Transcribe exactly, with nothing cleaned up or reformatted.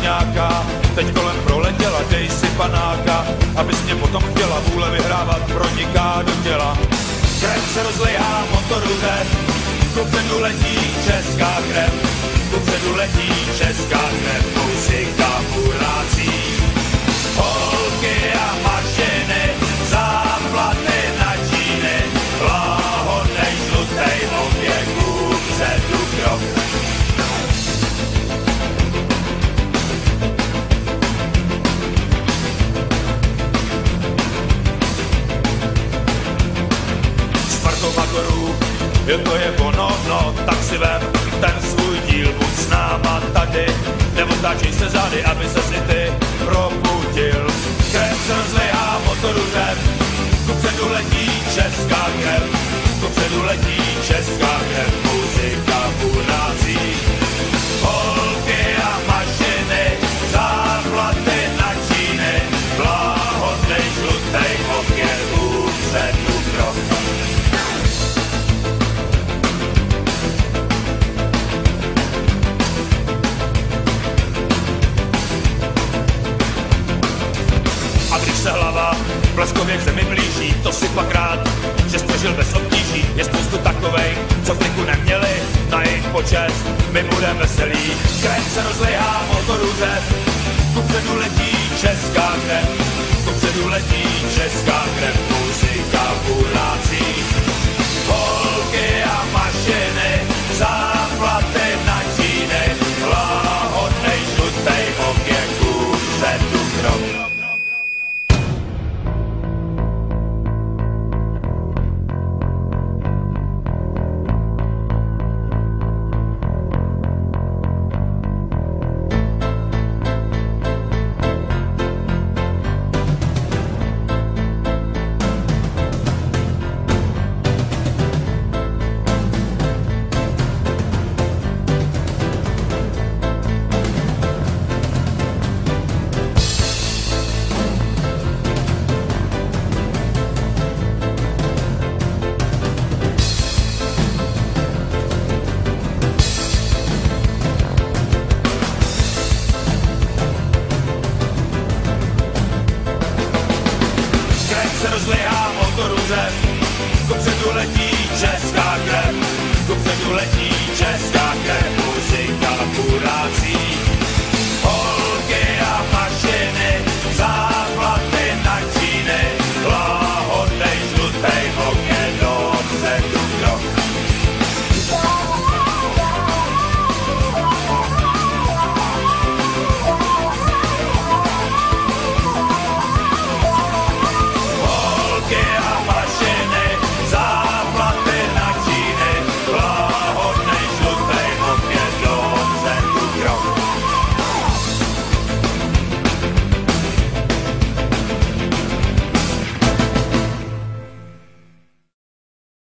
nějaká, teď kolem proletěla, dej si panáka, abys mě potom chtěla, vůle vyhrávat proniká do těla. Krev se rozlejhá, motor jde, kupředu letí česká krev, kupředu letí česká krev, muzika burácí. Holky a mašiny, záplaty na číny, láhodnej žlutej oběh, kupředu krok. Vatorů, jo to je ono, no, tak si vem ten svůj díl, buď s náma tady, nebo táčej se zády, aby se si ty probudil. Krev se rozlejhá, motoru jdem, kupředu letí česká krev, kupředu letí česká krev, muzika burácí. Holky a mašiny, záplaty na číny, láhodnej žlutej oběh, kupředu krok. Hlava, bleskově k zemi blíží, to si pak rád, že jsi žil bez obtíží. Je spoustu takovej, co kliku neměli, na jejich počest my budem veselí. Krev se rozlejhá, motoru řev, kupředu letí česká krev, kupředu letí česká krev, muzika burácí. Holky a mašiny, záplaty na číny, láhodnej žlutej oběh, kupředu krok. Rozlejhá motoru řev, kupředu letí česká krev, kupředu letí